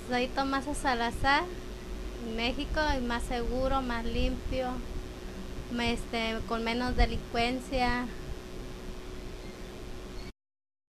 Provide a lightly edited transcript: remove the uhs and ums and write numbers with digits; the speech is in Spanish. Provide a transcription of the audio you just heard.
Soy Tomasa Salazar. México es más seguro, más limpio, con menos delincuencia.